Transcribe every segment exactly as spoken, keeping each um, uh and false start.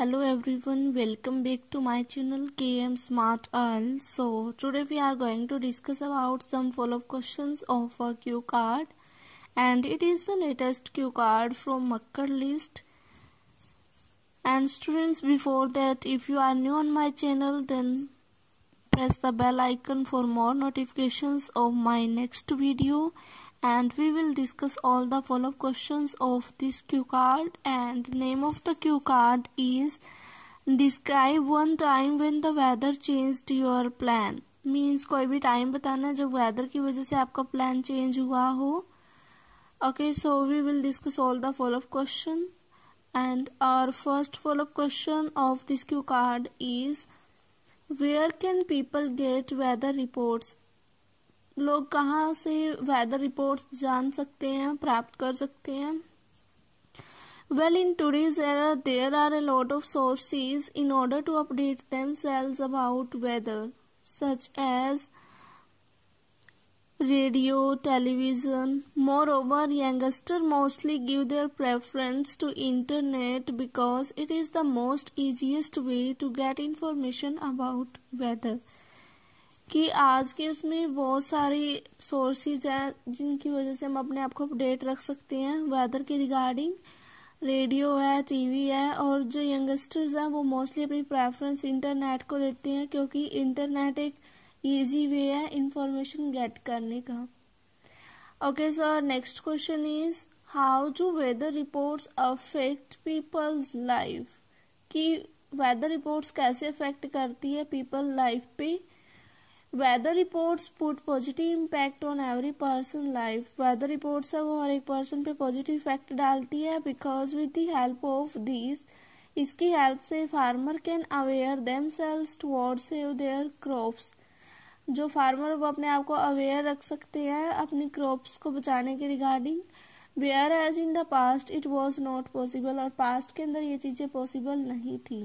Hello everyone, welcome back to my channel K M SMART I E L T S. So today we are going to discuss about some follow-up questions of a cue card, and it is the latest cue card from Makkar list. And students, before that, if you are new on my channel, then press the bell icon for more notifications of my next video, and we will discuss all the follow-up questions of this cue card. And name of the cue card is describe one time when the weather changed your plan. Means कोई भी time बताना है जब weather की वजह से आपका plan change हुआ हो. Okay, so we will discuss all the follow-up question, and our first follow-up question of this cue card is where can people get weather reports? लोग कहाँ से वेदर रिपोर्ट्स जान सकते हैं, प्राप्त कर सकते हैं? Well, in today's era, there are a lot of sources in order to update themselves about weather, such as radio, television. Moreover, youngsters mostly give their preference to internet because it is the most easiest way to get information about weather. कि आज के उसमें बहुत सारी sources हैं जिनकी वजह से हम अपने आप को अपडेट रख सकते हैं वेदर के रिगार्डिंग. रेडियो है, टीवी है, और जो यंगस्टर्स हैं वो मोस्टली अपनी प्रेफरेंस इंटरनेट को देते हैं क्योंकि इंटरनेट एक इजी वे है इंफॉर्मेशन गेट करने का. Okay sir, next question is how do weather reports affect people's life. कि वेदर रिपोर्ट्स कैसे अफेक्ट करती है पीपल लाइफ पे. Weather reports put positive impact on every person life. Weather reports है वो हर एक पर्सन पे पॉजिटिव इफेक्ट डालती है because with the help of this, इसकी हेल्प से farmer can aware themselves towards save their crops. जो फार्मर वो अपने आप को अवेयर रख सकते हैं अपनी क्रॉप्स को बचाने के regarding. Whereas in the past it was not possible, और पास्ट के अंदर ये चीजें पॉसिबल नहीं थी.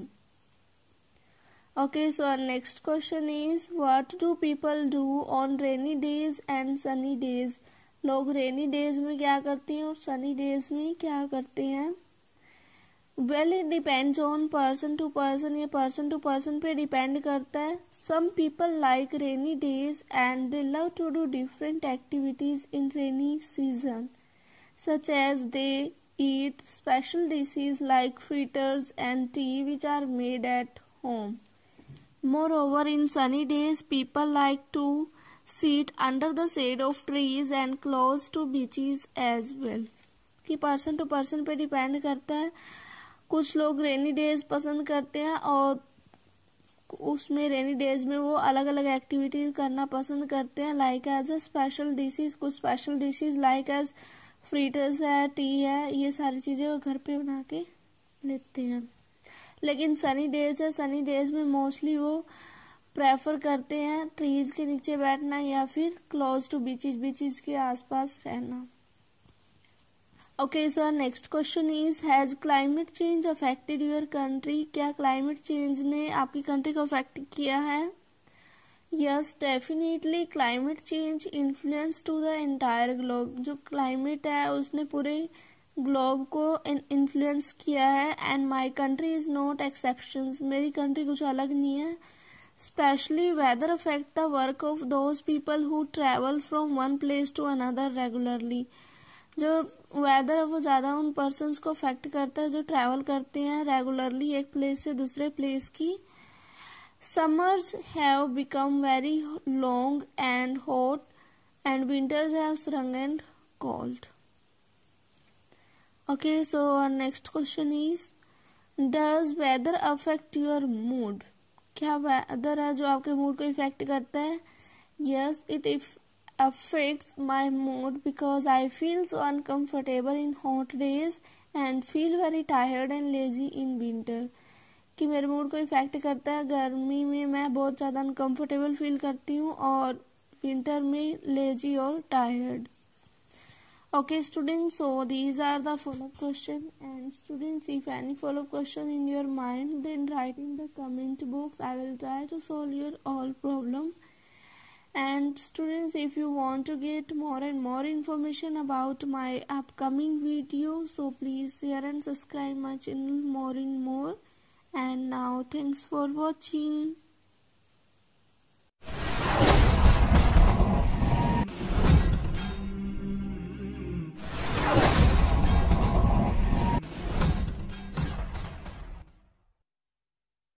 Okay, so our next question is what do people do on rainy days and sunny days? लोग rainy days में क्या करते हैं और sunny days में क्या करते हैं? Well, it depends on person to person. ये person to person पे depend करता है. Some people like rainy days and they love to do different activities in rainy season, such as they eat special dishes like fritters and tea which are made at home. Moreover, in sunny days, people like to sit under the shade of trees and close to beaches as well. कि person to person पे depend करता है. कुछ लोग rainy days पसंद करते हैं और उसमें रेनी डेज में वो अलग अलग एक्टिविटीज करना पसंद करते हैं like as a special dishes. कुछ special dishes like as fritters है, टी है, ये सारी चीजें वो घर पे बना के लेते हैं. लेकिन सनी डेज है, सनी डेज में मोस्टली वो प्रेफर करते हैं ट्रीज के नीचे बैठना या फिर क्लोज टू बीचेस बीचेस के आसपास रहना. Okay sir, next question is has climate change affected your country. क्या क्लाइमेट चेंज ने आपकी कंट्री को अफेक्ट किया है? Yes, definitely climate change influence to the entire globe. जो क्लाइमेट है उसने पूरे ग्लोब को इन्फ्लुएंस किया है and my country is not exceptions. मेरी कंट्री कुछ अलग नहीं है. Specially weather affect the work of those people who travel from one place to another regularly. जो वेदर है वो ज्यादा उन पर्सन्स को अफेक्ट करता है जो ट्रेवल करते हैं रेगुलरली एक प्लेस से दूसरे प्लेस की. Summers have become very long and hot and winters have shrunk and cold. Okay, so our next question is does weather affect your mood? क्या weather है जो आपके मूड को इफेक्ट करता है? Yes, it affects my mood because I feel so uncomfortable in hot days and feel very tired and lazy in winter. कि मेरे mood को इफेक्ट करता है. गर्मी में मैं बहुत ज्यादा अनकंफर्टेबल फील करती हूँ और विंटर में लेजी और tired. Okay students, so these are the follow-up question, and students, if any follow-up question in your mind, then write in the comment box. I will try to solve your all problem. And students, if you want to get more and more information about my upcoming videos, so please share and subscribe my channel more and more. And now thanks for watching.